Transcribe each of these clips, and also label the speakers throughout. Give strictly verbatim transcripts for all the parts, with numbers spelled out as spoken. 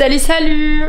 Speaker 1: Salut salut.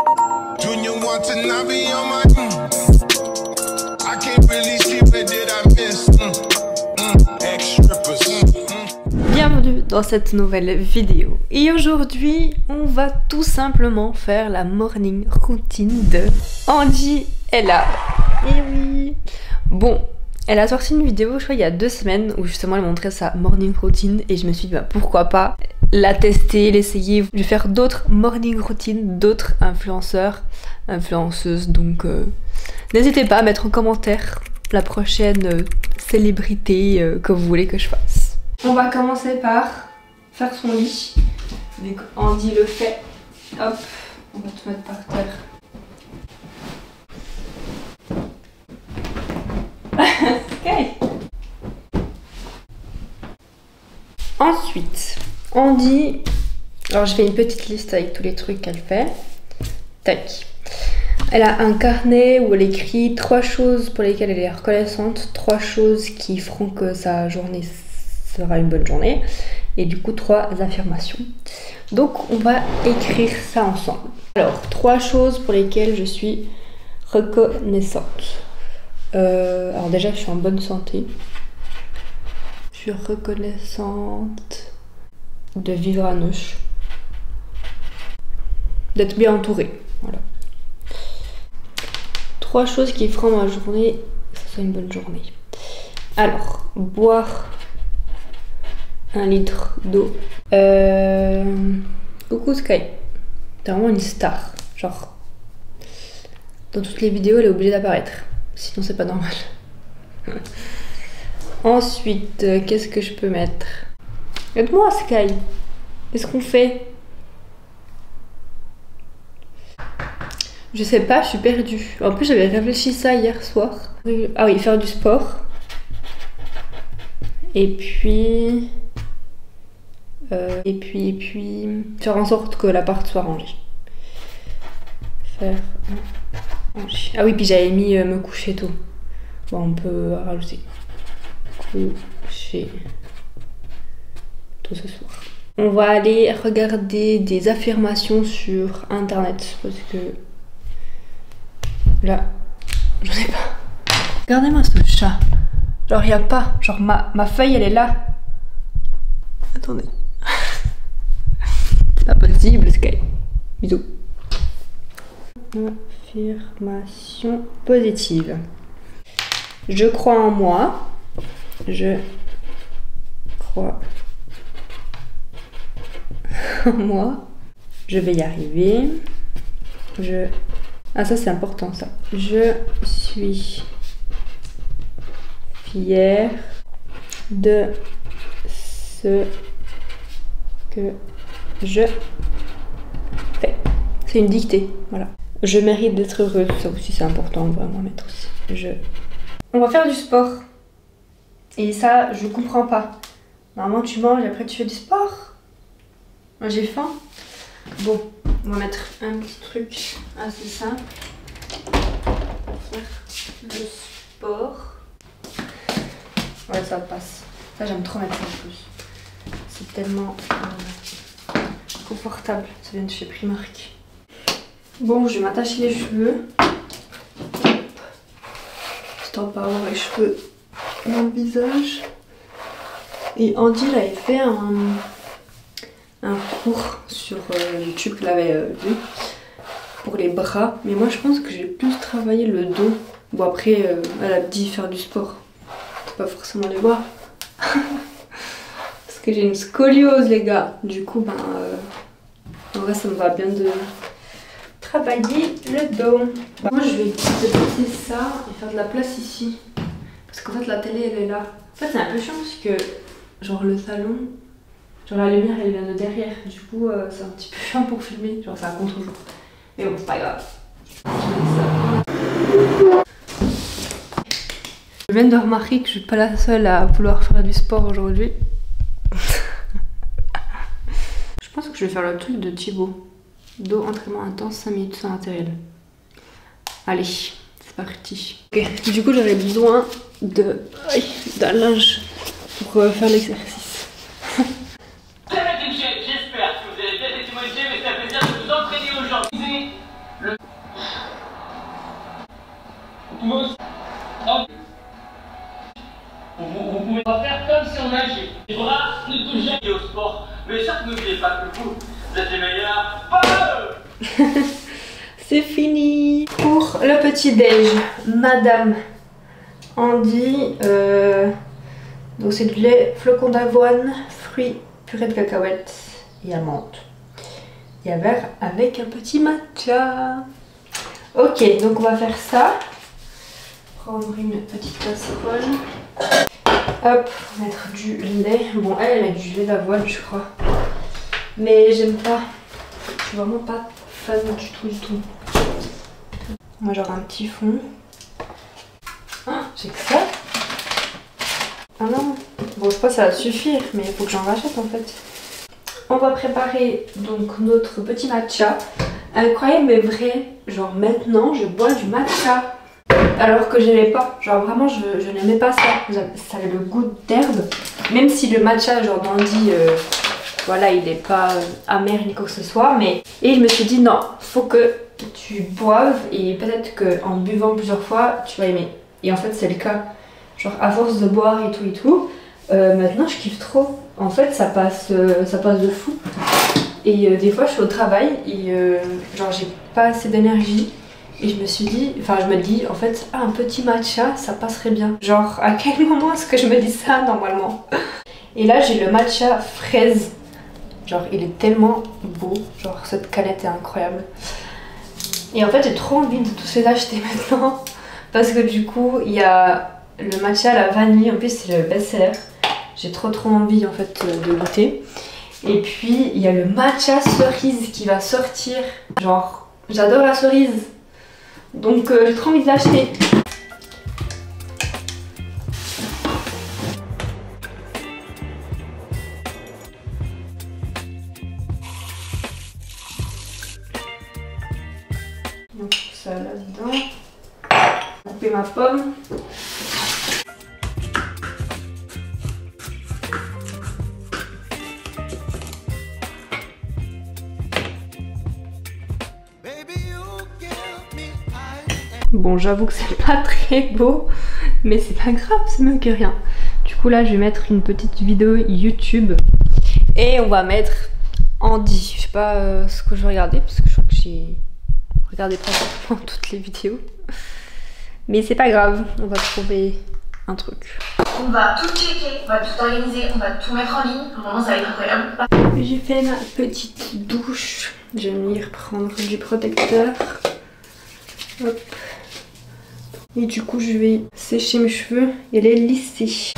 Speaker 1: Bienvenue dans cette nouvelle vidéo. Et aujourd'hui, on va tout simplement faire la morning routine de Andy Ella. Et oui. Bon, elle a sorti une vidéo, je crois, il y a deux semaines où justement elle montrait sa morning routine et je me suis dit bah pourquoi pas la tester, l'essayer. Je vais faire d'autres morning routines, d'autres influenceurs, influenceuses, donc euh, n'hésitez pas à mettre en commentaire la prochaine euh, célébrité euh, que vous voulez que je fasse. On va commencer par faire son lit. Dès qu'Andy le fait, hop, on va tout mettre par terre. Ok. Ensuite, Andy, alors je fais une petite liste avec tous les trucs qu'elle fait. Tac. Elle a un carnet où elle écrit trois choses pour lesquelles elle est reconnaissante, trois choses qui feront que sa journée sera une bonne journée, et du coup trois affirmations. Donc on va écrire ça ensemble. Alors, trois choses pour lesquelles je suis reconnaissante. Euh, alors déjà, je suis en bonne santé. Je suis reconnaissante de vivre à Neuch, d'être bien entourée. Voilà. Trois choses qui feront ma journée, que ce soit une bonne journée. Alors, boire un litre d'eau. Euh... Coucou Sky. T'es vraiment une star. Genre, dans toutes les vidéos, elle est obligée d'apparaître. Sinon, c'est pas normal. Ensuite, euh, qu'est-ce que je peux mettre? Aide-moi Sky. Qu'est-ce qu'on fait? Je sais pas, je suis perdue. En plus, j'avais réfléchi ça hier soir. Ah oui, faire du sport. Et puis... Euh, et puis, et puis... Faire en sorte que l'appart soit rangé. Faire... ranger. Ah oui, puis j'avais mis euh, me coucher tôt. Bon, on peut rajouter. Coucher tôt ce soir. On va aller regarder des affirmations sur internet parce que... Là, j'en ai pas. Regardez-moi ce chat. Genre, y a pas. Genre, ma, ma feuille, elle est là. Attendez. C'est pas possible, Sky. Bisous. Affirmation positive. Je crois en moi. Je crois en moi. Je vais y arriver. Je... Ah ça c'est important ça. Je suis fière de ce que je fais. C'est une dictée, voilà. Je mérite d'être heureuse, ça aussi c'est important, on va vraiment mettre aussi. Je... On va faire du sport. Et ça, je comprends pas. Normalement tu manges et après tu fais du sport. Moi j'ai faim. Bon, on va mettre un petit truc assez simple pour faire le sport. Ouais, ça passe. Ça, j'aime trop mettre ça en plus. C'est tellement euh, confortable. Ça vient de chez Primark. Bon, je vais m'attacher les cheveux. Histoire de pas avoir les cheveux dans le visage. Et Andy, il avait fait un... un cours sur euh, YouTube que l'avait euh, vu pour les bras, mais moi je pense que j'ai plus travaillé le dos. Bon après euh, elle a dit faire du sport, c'est pas forcément les bras parce que j'ai une scoliose les gars, du coup ben euh, en vrai ça me va bien de travailler le dos. Bah, moi je vais déplacer ça et faire de la place ici parce qu'en fait la télé elle est là. En fait c'est un peu chiant parce que genre le salon, genre la lumière elle vient de derrière, du coup euh, c'est un petit peu chiant pour filmer, genre c'est un contre-jour. Mais bon, c'est pas grave. Je viens de remarquer que je suis pas la seule à vouloir faire du sport aujourd'hui. Je pense que je vais faire le truc de Thibaut. Dos entraînement intense, cinq minutes sans matériel. Allez, c'est parti. Ok, du coup j'aurais besoin de d'un linge pour euh, faire l'exercice.
Speaker 2: J'espère que vous allez bien témoigner, mais c'est un plaisir de vous entraîner Le... Vous Vous pouvez pas faire comme si on nageait. Les bras ne touchent jamais au sport. Mais ça, n'oubliez pas que vous, vous êtes les meilleurs.
Speaker 1: C'est fini. Pour le petit déj, Madame Andy, euh, donc c'est du lait, flocons d'avoine, fruits, purée de cacahuètes et amandes. Et un verre avec un petit matcha. Ok, donc on va faire ça. Prendre une petite casserole. Hop, mettre du lait. Bon, elle, elle met du lait d'avoine, je crois. Mais j'aime pas. Je suis vraiment pas fan du tout, du tout. Moi, j'aurai un petit fond. Ah, j'ai que ça. Ah non. Bon, je pense que ça va suffire, mais il faut que j'en rachète en fait. On va préparer donc notre petit matcha. Incroyable mais vrai. Genre maintenant, je bois du matcha. Alors que je n'aimais pas, genre vraiment je, je n'aimais pas ça, ça avait le goût d'herbe. Même si le matcha genre d'Andy, euh, voilà il n'est pas amer ni quoi que ce soit. Mais... Et je me suis dit non, faut que tu boives et peut-être qu'en buvant plusieurs fois tu vas aimer. Et en fait c'est le cas, genre à force de boire et tout et tout, euh, maintenant je kiffe trop. En fait ça passe, euh, ça passe de fou. Et euh, des fois je suis au travail et euh, genre j'ai pas assez d'énergie. Et je me suis dit, enfin je me dis en fait, ah, un petit matcha ça passerait bien. Genre à quel moment est-ce que je me dis ça normalement? Et là j'ai le matcha fraise. Genre il est tellement beau, genre cette canette est incroyable. Et en fait j'ai trop envie de tous les acheter maintenant. Parce que du coup il y a le matcha à la vanille, en plus c'est le best-seller. J'ai trop trop envie en fait de goûter. Et puis il y a le matcha cerise qui va sortir. Genre j'adore la cerise. Donc euh, j'ai trop envie de l'acheter. Donc ça là-dedans. Couper ma pomme. Bon, j'avoue que c'est pas très beau, mais c'est pas grave, c'est mieux que rien. Du coup là je vais mettre une petite vidéo YouTube et on va mettre Andy. Je sais pas euh, ce que je vais regarder parce que je crois que j'ai regardé pratiquement toutes les vidéos. Mais c'est pas grave, on va trouver un truc.
Speaker 3: On va tout checker, on va tout organiser, on va tout mettre en ligne. Vraiment ça va être incroyable.
Speaker 1: J'ai fait ma petite douche. Je vais venir prendre du protecteur. Hop. Et du coup je vais sécher mes cheveux et les lisser.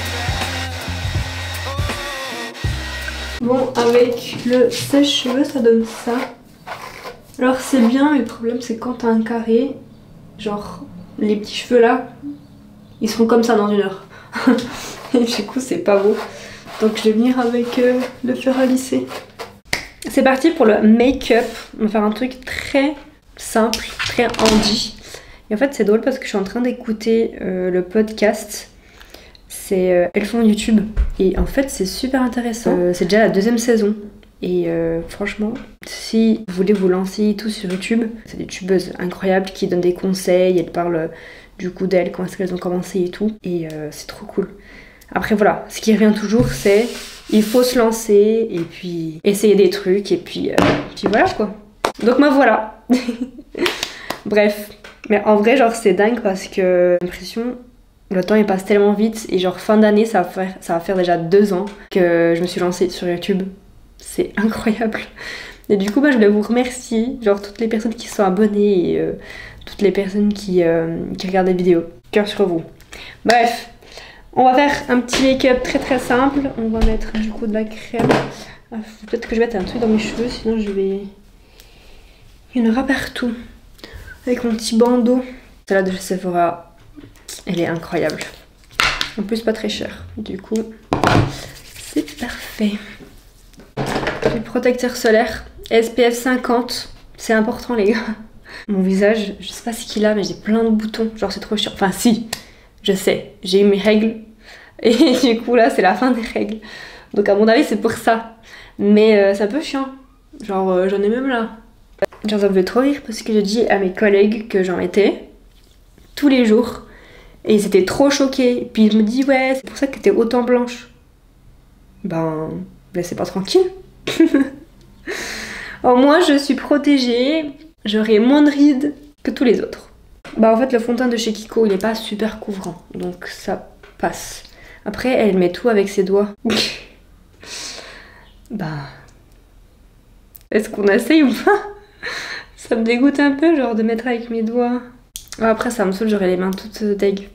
Speaker 1: Bon, avec le sèche-cheveux ça donne ça. Alors c'est bien mais le problème c'est quand t'as un carré, genre les petits cheveux là, ils seront comme ça dans une heure. Et du coup c'est pas beau. Donc je vais venir avec euh, le fer à lisser. C'est parti pour le make-up. On va faire un truc très simple, très Andy. Et en fait c'est drôle parce que je suis en train d'écouter euh, le podcast. C'est euh, Elles font YouTube. Et en fait c'est super intéressant. Euh, c'est déjà la deuxième saison. Et euh, franchement, si vous voulez vous lancer tout sur YouTube, c'est des youtubeuses incroyables qui donnent des conseils. Elles parlent euh, du coup d'elles, comment est-ce qu'elles ont commencé et tout. Et euh, c'est trop cool. Après voilà, ce qui revient toujours c'est il faut se lancer et puis essayer des trucs et puis, euh, puis voilà quoi. Donc me voilà. Bref. Mais en vrai genre c'est dingue parce que j'ai l'impression le temps il passe tellement vite et genre fin d'année ça va faire, ça va faire déjà deux ans que je me suis lancée sur YouTube. C'est incroyable. Et du coup bah, je voulais vous remercier, genre toutes les personnes qui sont abonnées et euh, toutes les personnes qui, euh, qui regardent les vidéos. Cœur sur vous. Bref, on va faire un petit make-up très très simple. On va mettre du coup de la crème. Ah, peut-être que je vais mettre un truc dans mes cheveux, sinon je vais... Il y en aura partout. Avec mon petit bandeau. Celle-là de chez Sephora, elle est incroyable. En plus pas très chère. Du coup, c'est parfait. Du protecteur solaire S P F cinquante. C'est important les gars. Mon visage, je sais pas ce qu'il a mais j'ai plein de boutons. Genre c'est trop chiant. Enfin si, je sais. J'ai eu mes règles. Et du coup là c'est la fin des règles. Donc à mon avis c'est pour ça. Mais euh, c'est un peu chiant. Genre euh, j'en ai même là. Genre ça me fait trop rire parce que j'ai dit à mes collègues que j'en mettais tous les jours. Et ils étaient trop choqués. Puis ils me disent ouais, c'est pour ça que t'es autant blanche. Ben, laissez pas tranquille. Au moins je suis protégée. J'aurai moins de rides que tous les autres. Bah en fait le fond de teint de chez Kiko il est pas super couvrant. Donc ça passe. Après elle met tout avec ses doigts. Bah... Est-ce qu'on essaye ou pas? Ça me dégoûte un peu genre de mettre avec mes doigts. Après ça me saoule, j'aurais les mains toutes deg.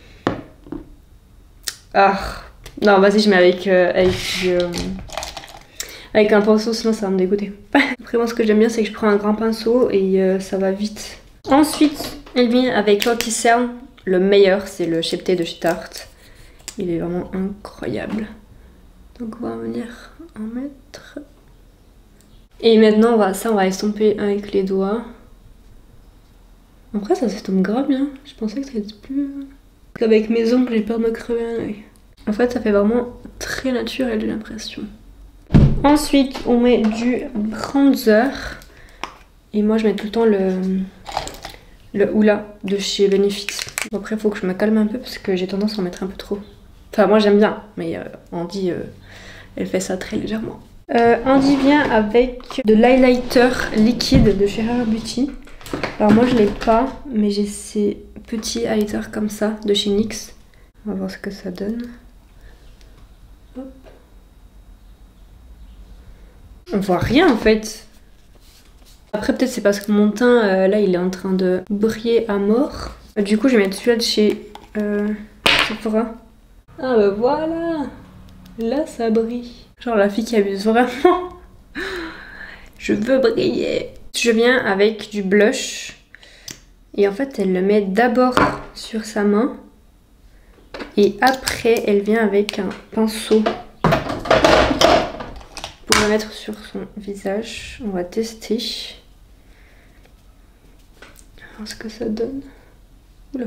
Speaker 1: Ah non vas-y je mets avec, euh, avec, euh, avec un pinceau sinon ça va me dégoûter. Après moi ce que j'aime bien c'est que je prends un grand pinceau et euh, ça va vite. Ensuite elle vient avec l'anti-cerne. Le meilleur c'est le Shape Tape de chez Tarte. Il est vraiment incroyable. Donc on va venir en mettre. Et maintenant on va, ça on va estomper avec les doigts. Après ça s'estompe grave bien. Je pensais que ça allait être plus... Avec mes ongles j'ai peur de me crever un œil. En fait ça fait vraiment très naturel j'ai l'impression. Ensuite on met du bronzer. Et moi je mets tout le temps le, le Hoola de chez Benefit. Bon, après il faut que je me calme un peu parce que j'ai tendance à en mettre un peu trop. Enfin moi j'aime bien mais euh, Andy euh, elle fait ça très légèrement. Euh, Andy vient avec de l'highlighter liquide de chez Rare Beauty. Alors moi je l'ai pas mais j'ai ces petits highlighters comme ça de chez N Y X. On va voir ce que ça donne. Hop. On voit rien en fait. Après peut-être c'est parce que mon teint euh, là il est en train de briller à mort. Du coup je vais mettre celui-là de chez euh, Sephora. Ah bah voilà. Là ça brille. Genre la fille qui abuse vraiment. Je veux briller. Je viens avec du blush. Et en fait elle le met d'abord sur sa main. Et après elle vient avec un pinceau. Pour le mettre sur son visage. On va tester. voir ce que ça donne. Oula.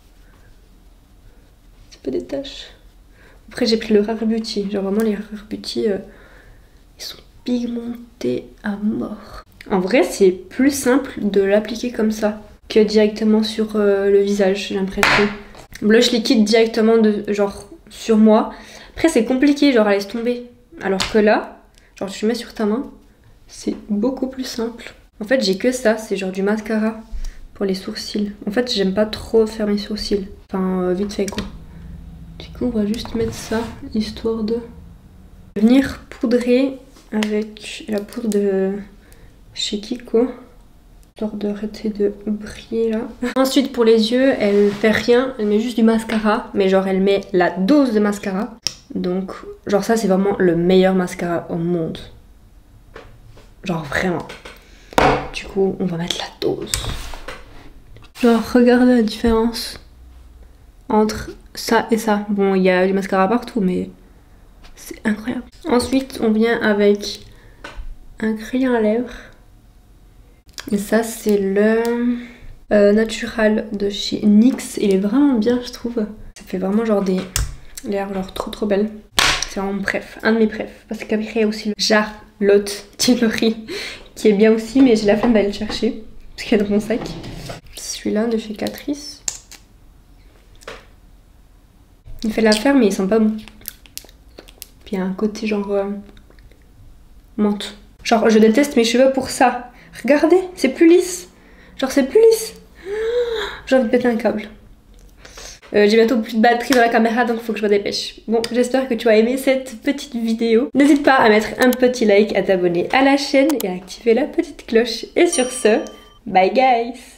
Speaker 1: C'est pas des taches. Après j'ai pris le Rare Beauty. Genre vraiment les Rare Beauty, euh, ils sont pigmentés à mort. En vrai c'est plus simple de l'appliquer comme ça que directement sur euh, le visage, j'ai l'impression. Blush liquide directement de, genre sur moi. Après c'est compliqué, genre à laisse tomber. Alors que là, genre tu le mets sur ta main, c'est beaucoup plus simple. En fait j'ai que ça, c'est genre du mascara pour les sourcils. En fait j'aime pas trop faire mes sourcils. Enfin euh, vite fait quoi. Du coup on va juste mettre ça, histoire de venir poudrer avec la poudre de chez Kiko. Histoire d'arrêter de briller là. Ensuite pour les yeux, elle fait rien, elle met juste du mascara. Mais genre elle met la dose de mascara. Donc genre ça c'est vraiment le meilleur mascara au monde. Genre vraiment. Du coup on va mettre la dose. Genre regardez la différence entre ça et ça. Bon il y a du mascara partout mais c'est incroyable. Ensuite on vient avec un crayon à lèvres. Et ça c'est le euh, Natural de chez N Y X. Il est vraiment bien je trouve. Ça fait vraiment genre des lèvres genre trop trop belles. C'est vraiment mon préf, un de mes préfs. Parce qu'après il y a aussi le Charlotte Tilbury qui est bien aussi mais j'ai la flemme d'aller le chercher. Parce qu'il est dans mon sac. Celui-là de chez Catrice. Il fait l'affaire mais ils sont pas bons. Puis il y a un côté genre euh, menthe. Genre je déteste mes cheveux pour ça. Regardez, c'est plus lisse. Genre c'est plus lisse. J'ai envie de péter un câble. Euh, J'ai bientôt plus de batterie dans la caméra donc il faut que je me dépêche. Bon, j'espère que tu as aimé cette petite vidéo. N'hésite pas à mettre un petit like, à t'abonner à la chaîne et à activer la petite cloche. Et sur ce, bye guys!